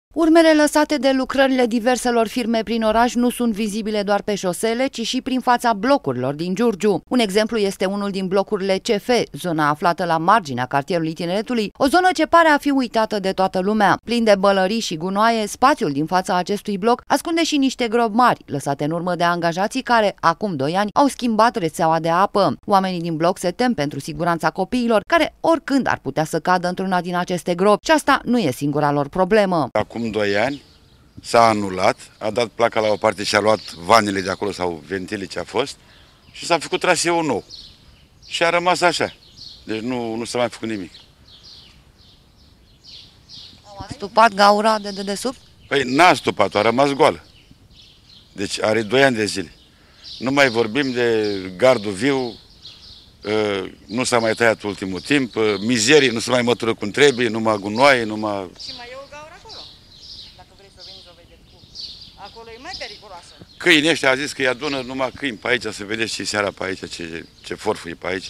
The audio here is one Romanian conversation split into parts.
Urmele lăsate de lucrările diverselor firme prin oraș nu sunt vizibile doar pe șosele, ci și prin fața blocurilor din Giurgiu. Un exemplu este unul din blocurile CF, zona aflată la marginea cartierului Tineretului, o zonă ce pare a fi uitată de toată lumea. Plin de bălării și gunoaie, spațiul din fața acestui bloc ascunde și niște gropi mari, lăsate în urmă de angajații care, acum 2 ani, au schimbat rețeaua de apă. Oamenii din bloc se tem pentru siguranța copiilor, care oricând ar putea să cadă într-una din aceste gropi. Și asta nu e singura lor problemă. Acum 2 ani s-a anulat, a dat placa la o parte și a luat vanele de acolo sau ventilii ce a fost și s-a făcut traseul nou. Și a rămas așa. Deci nu s-a mai făcut nimic. Au astupat gaura de dedesubt? Păi n-a stupat, a rămas goală. Deci are 2 ani de zile. Nu mai vorbim de gardul viu, nu s-a mai tăiat ultimul timp, mizerii nu se mai mătură cum trebuie, numai gunoaie, numai... Și mai e o gaură acolo, dacă vrei să veniți să o vedeți. Acolo e mai periculoasă. Câinii ăștia a zis că îi adună numai câini pe aici, să vedeți ce seara pe aici, ce forfă e pe aici.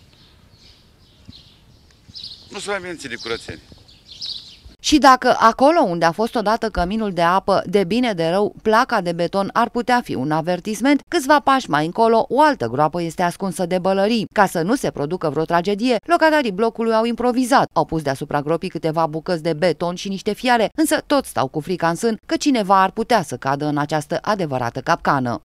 Nu se mai menține curățenie. Și dacă acolo unde a fost odată căminul de apă, de bine de rău, placa de beton ar putea fi un avertisment, câțiva pași mai încolo, o altă groapă este ascunsă de bălării. Ca să nu se producă vreo tragedie, locatarii blocului au improvizat. Au pus deasupra gropii câteva bucăți de beton și niște fiare, însă toți stau cu frica în sân că cineva ar putea să cadă în această adevărată capcană.